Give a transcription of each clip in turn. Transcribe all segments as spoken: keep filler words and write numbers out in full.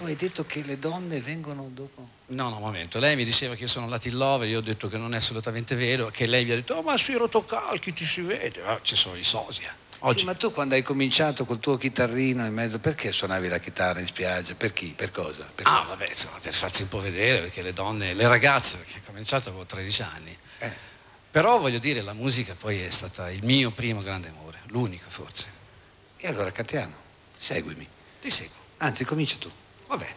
tu hai detto che le donne vengono dopo? No, no, un momento. Lei mi diceva che io sono Latin lover, io ho detto che non è assolutamente vero, che lei mi ha detto, oh, ma sui rotocalchi ti si vede, ah, ci sono i sosia. Oggi... Sì, ma tu quando hai cominciato col tuo chitarrino in mezzo, perché suonavi la chitarra in spiaggia? Per chi? Per cosa? Per ah, cosa? vabbè, insomma, per farsi un po' vedere, perché le donne, le ragazze, perché ho cominciato avevo tredici anni. Eh. Però voglio dire, la musica poi è stata il mio primo grande amore, l'unico forse. E allora cantiamo, seguimi. Ti seguo. Anzi, comincia tu. Va bene.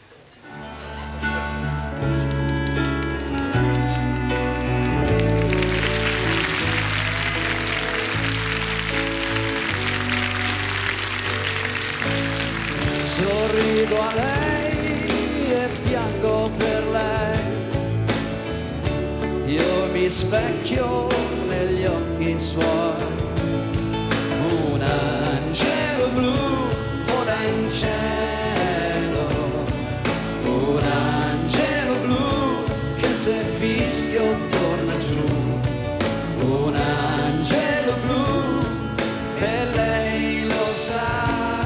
Sorrido a lei e piango per lei, io mi specchio negli occhi suoi, un angelo blu vola in cielo, un angelo blu che se fischio torna giù, un angelo blu e lei lo sa.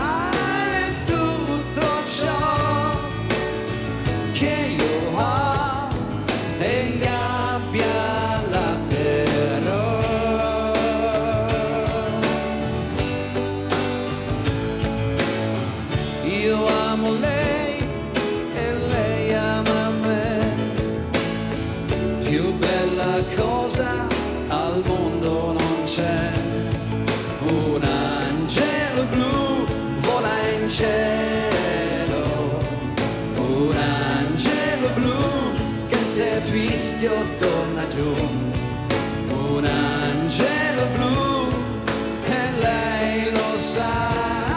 Io amo lei e lei ama me, più bella cosa al mondo non c'è, un angelo blu vola in cielo, un angelo blu che se fischio torna giù, un angelo blu e lei lo sa.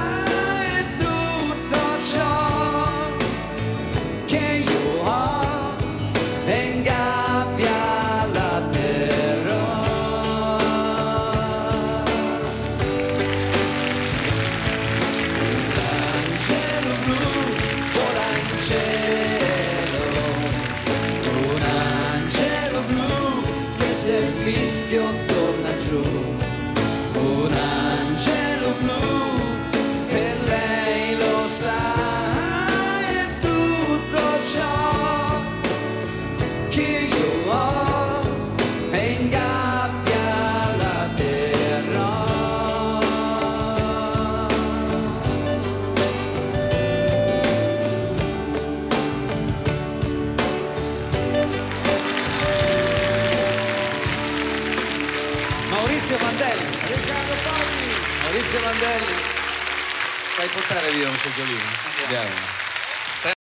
Se fischio torna giù, un angelo blu e lei lo sa, è tutto ciò che io ho e in gabbia la terrò. Maurizio Mandelli, Riccardo Paoli, Maurizio Mandelli, Fai portare via un seggiolino? andiamo. Andiamo.